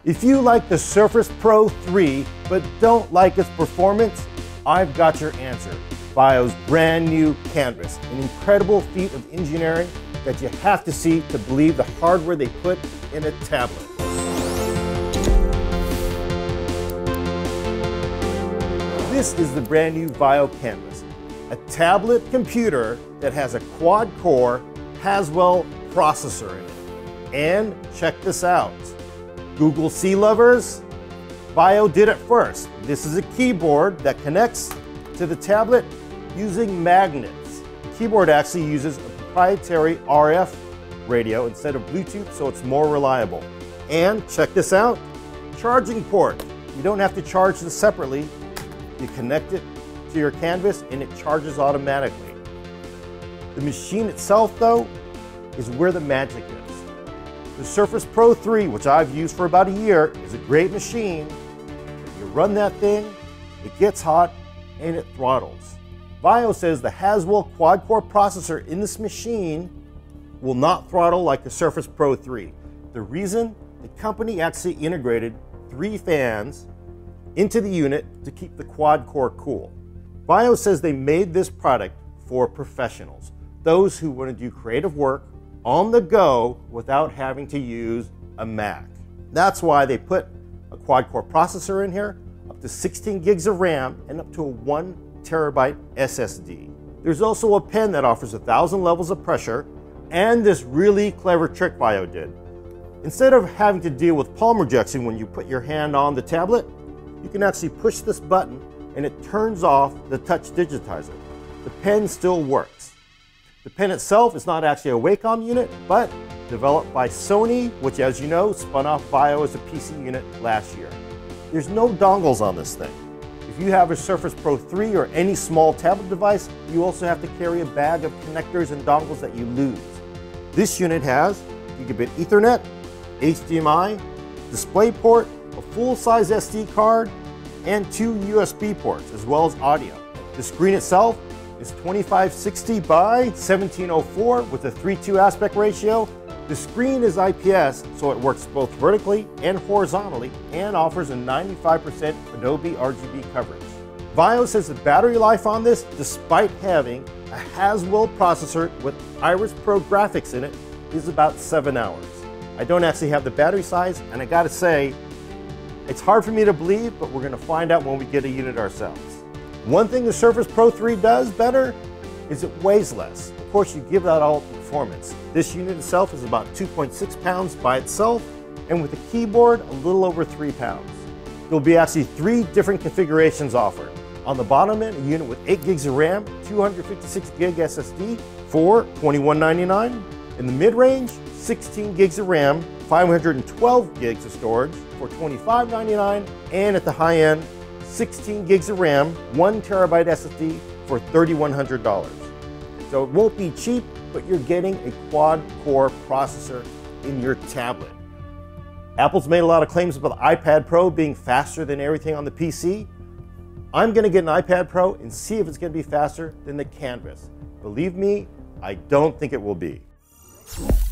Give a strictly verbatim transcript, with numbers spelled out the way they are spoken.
If you like the Surface Pro three but don't like its performance, I've got your answer. VAIO's brand new Canvas, an incredible feat of engineering that you have to see to believe the hardware they put in a tablet. This is the brand new VAIO Canvas, a tablet computer that has a quad-core Haswell processor in it. And check this out. Google C lovers, VAIO did it first. This is a keyboard that connects to the tablet using magnets. The keyboard actually uses a proprietary R F radio instead of Bluetooth, so it's more reliable. And check this out, charging port. You don't have to charge this separately. You connect it to your Canvas and it charges automatically. The machine itself, though, is where the magic is. The Surface Pro three, which I've used for about a year, is a great machine. You run that thing, it gets hot, and it throttles. VAIO says the Haswell quad-core processor in this machine will not throttle like the Surface Pro three. The reason? The company actually integrated three fans into the unit to keep the quad-core cool. VAIO says they made this product for professionals, those who want to do creative work on the go without having to use a Mac. That's why they put a quad-core processor in here, up to sixteen gigs of RAM, and up to a one terabyte S S D. There's also a pen that offers a thousand levels of pressure, and this really clever trick VAIO did. Instead of having to deal with palm rejection when you put your hand on the tablet, you can actually push this button and it turns off the touch digitizer. The pen still works. The pen itself is not actually a Wacom unit, but developed by Sony, which, as you know, spun off VAIO as a P C unit last year. There's no dongles on this thing. If you have a Surface Pro three or any small tablet device, you also have to carry a bag of connectors and dongles that you lose. This unit has gigabit Ethernet, H D M I, DisplayPort, a full-size S D card, and two U S B ports, as well as audio. The screen itself is twenty-five sixty by seventeen oh four with a three two aspect ratio. The screen is I P S, so it works both vertically and horizontally, and offers a ninety-five percent Adobe R G B coverage. VAIO says the battery life on this, despite having a Haswell processor with Iris Pro graphics in it, is about seven hours. I don't actually have the battery size, and I gotta say, it's hard for me to believe, but we're gonna find out when we get a unit ourselves. One thing the Surface Pro three does better is it weighs less. Of course, you give that all performance. This unit itself is about two point six pounds by itself, and with the keyboard, a little over three pounds. There'll be actually three different configurations offered. On the bottom end, a unit with eight gigs of RAM, two hundred fifty-six gig S S D for twenty-one ninety-nine. In the mid-range, sixteen gigs of RAM, five hundred twelve gigs of storage for twenty-five ninety-nine, and at the high end, sixteen gigs of RAM, one terabyte S S D for thirty-one hundred dollars. So it won't be cheap, but you're getting a quad-core processor in your tablet. Apple's made a lot of claims about the iPad Pro being faster than everything on the P C. I'm gonna get an iPad Pro and see if it's gonna be faster than the Canvas. Believe me, I don't think it will be.